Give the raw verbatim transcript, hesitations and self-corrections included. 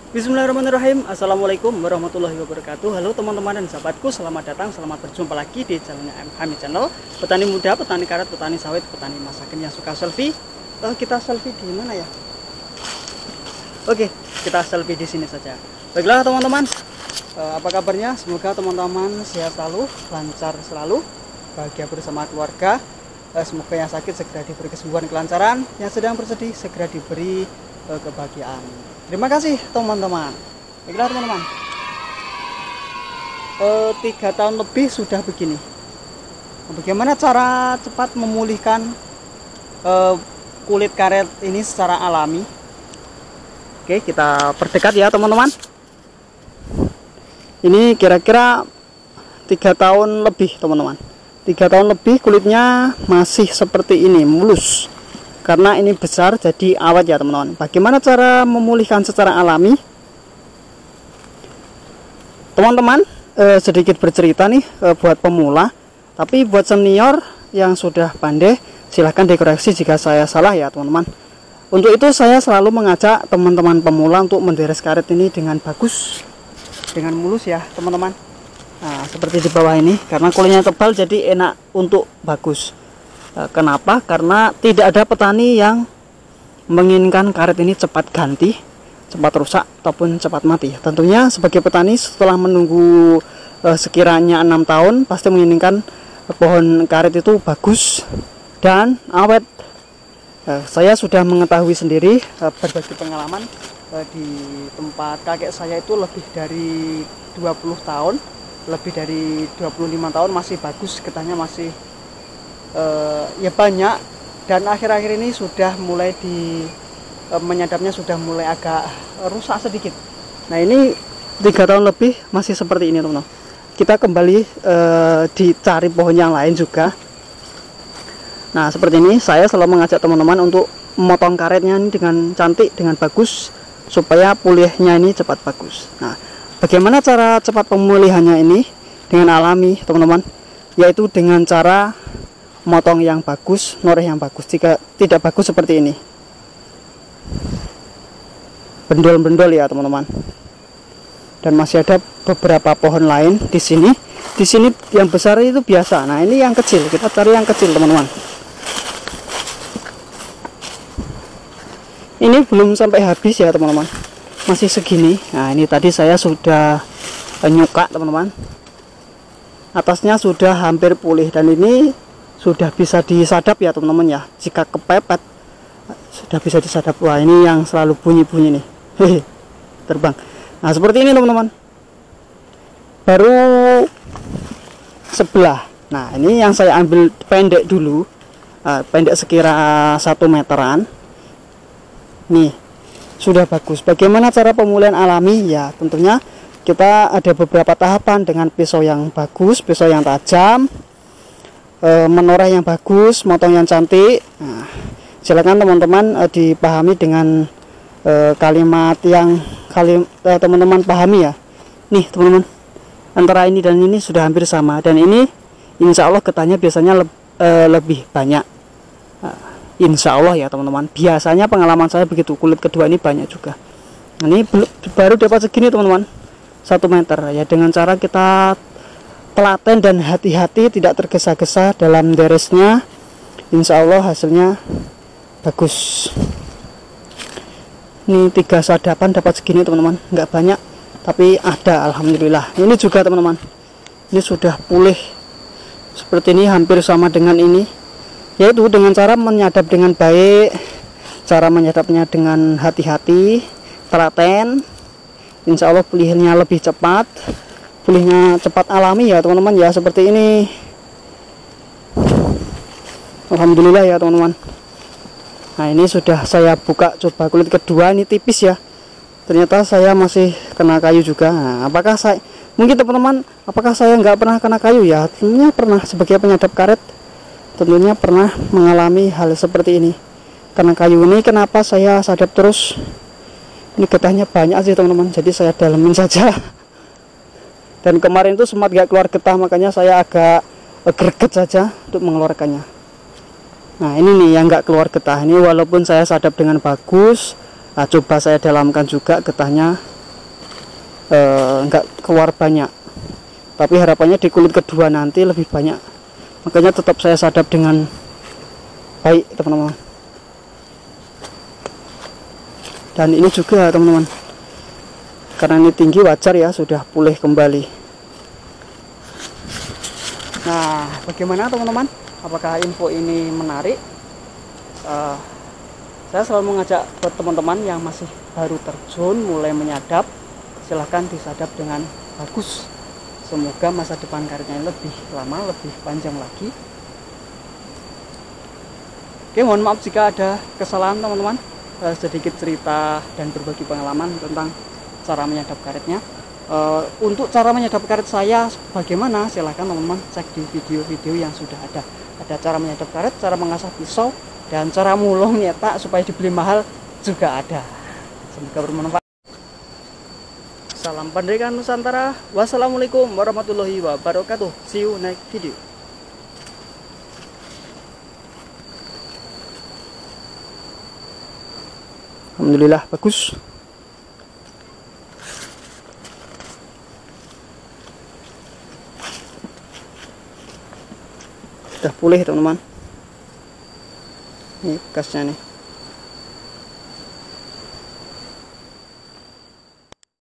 Bismillahirrahmanirrahim. Assalamualaikum warahmatullahi wabarakatuh. Halo teman-teman dan sahabatku, selamat datang, selamat berjumpa lagi di channelnya M Hamid Channel. Petani muda, petani karet, petani sawit, petani masakan yang suka selfie. Uh, kita selfie di mana ya? Oke, kita selfie di sini saja. Baiklah teman-teman, uh, apa kabarnya? Semoga teman-teman sehat selalu, lancar selalu, bahagia bersama keluarga. Uh, semoga yang sakit segera diberi kesembuhan, kelancaran, yang sedang bersedih segera diberi uh, kebahagiaan. Terima kasih teman-teman. Baiklah teman-teman, e, tiga tahun lebih sudah begini. Bagaimana cara cepat memulihkan e, kulit karet ini secara alami? Oke, kita perdekat ya teman-teman. Ini kira-kira tiga tahun lebih teman-teman. Tiga tahun lebih kulitnya masih seperti ini, mulus. Karena ini besar jadi awet ya teman-teman. Bagaimana cara memulihkan secara alami? Teman-teman, eh, sedikit bercerita nih eh, buat pemula. Tapi buat senior yang sudah pandai, silahkan dikoreksi jika saya salah ya teman-teman. Untuk itu saya selalu mengajak teman-teman pemula untuk menderes karet ini dengan bagus, dengan mulus ya teman-teman. Nah, seperti di bawah ini, karena kulitnya tebal jadi enak untuk bagus. Kenapa? Karena tidak ada petani yang menginginkan karet ini cepat ganti, cepat rusak ataupun cepat mati. Tentunya sebagai petani setelah menunggu eh, sekiranya enam tahun pasti menginginkan pohon karet itu bagus dan awet. Eh, saya sudah mengetahui sendiri eh, berbagi pengalaman eh, di tempat kakek saya itu lebih dari dua puluh tahun, lebih dari dua puluh lima tahun masih bagus, getahnya masih Uh, ya banyak, dan akhir-akhir ini sudah mulai di uh, menyadapnya sudah mulai agak rusak sedikit. Nah ini tiga tahun lebih masih seperti ini teman-teman. Kita kembali uh, dicari pohon yang lain juga. Nah seperti ini, saya selalu mengajak teman-teman untuk memotong karetnya ini dengan cantik, dengan bagus, supaya pulihnya ini cepat bagus. Nah bagaimana cara cepat pemulihannya ini dengan alami teman-teman, yaitu dengan cara motong yang bagus, noreh yang bagus. Jika tidak bagus seperti ini, bendol-bendol ya teman-teman. Dan masih ada beberapa pohon lain di sini. Di sini yang besar itu biasa. Nah ini yang kecil, kita cari yang kecil teman-teman. Ini belum sampai habis ya teman-teman, masih segini. Nah ini tadi saya sudah nyuka teman-teman. Atasnya sudah hampir pulih dan ini sudah bisa disadap ya teman-teman ya. Jika kepepet sudah bisa disadap. Wah ini yang selalu bunyi-bunyi nih, hehe, terbang. Nah seperti ini teman-teman, baru sebelah. Nah ini yang saya ambil pendek dulu, uh, pendek sekira satu meteran. Nih sudah bagus. Bagaimana cara pemulihan alami? Ya tentunya kita ada beberapa tahapan dengan pisau yang bagus, pisau yang tajam, E, menoreh yang bagus, motong yang cantik. Nah, silakan teman-teman e, dipahami dengan e, kalimat yang kali teman-teman pahami ya. Nih teman-teman, antara ini dan ini sudah hampir sama, dan ini insya Allah getahnya biasanya le e, lebih banyak. Nah, insya Allah ya teman-teman. Biasanya pengalaman saya begitu, kulit kedua ini banyak juga. Nah, ini baru dapat segini teman-teman, satu meter ya, dengan cara kita telaten dan hati-hati, tidak tergesa-gesa dalam deresnya. Insya Allah hasilnya bagus. Ini tiga sadapan dapat segini teman-teman, nggak banyak tapi ada, alhamdulillah. Ini juga teman-teman, ini sudah pulih seperti ini, hampir sama dengan ini, yaitu dengan cara menyadap dengan baik, cara menyadapnya dengan hati-hati, telaten. Insya Allah pulihnya lebih cepat, pulihnya cepat alami ya teman-teman ya, seperti ini. Alhamdulillah ya teman-teman. Nah ini sudah saya buka coba kulit kedua, ini tipis ya, ternyata saya masih kena kayu juga. Nah, apakah saya, mungkin teman-teman, apakah saya nggak pernah kena kayu? Ya tentunya pernah, sebagai penyadap karet tentunya pernah mengalami hal seperti ini. Karena kayu ini kenapa saya sadap terus, ini getahnya banyak sih teman-teman, jadi saya dalemin saja. Dan kemarin itu sempat gak keluar getah, makanya saya agak greget saja untuk mengeluarkannya. Nah ini nih yang gak keluar getah ini, walaupun saya sadap dengan bagus. Nah, coba saya dalamkan juga getahnya, nggak uh, keluar banyak, tapi harapannya di kulit kedua nanti lebih banyak. Makanya tetap saya sadap dengan baik teman-teman. Dan ini juga teman-teman, karena ini tinggi wajar ya, sudah pulih kembali. Nah, bagaimana teman-teman, apakah info ini menarik? uh, saya selalu mengajak buat teman-teman yang masih baru terjun, mulai menyadap, silahkan disadap dengan bagus. Semoga masa depan karirnya lebih lama, lebih panjang lagi. Oke, mohon maaf jika ada kesalahan teman-teman. Uh, sedikit cerita dan berbagi pengalaman tentang cara menyadap karetnya. Uh, untuk cara menyadap karet saya bagaimana, silahkan teman-teman cek di video-video yang sudah ada. Ada cara menyadap karet, cara mengasah pisau, dan cara mulung nyetak supaya dibeli mahal juga ada. Semoga bermanfaat. Salam Pendidikan Nusantara. Wassalamualaikum warahmatullahi wabarakatuh. See you next video. Alhamdulillah bagus. Sudah pulih teman-teman. Ini bekasnya nih.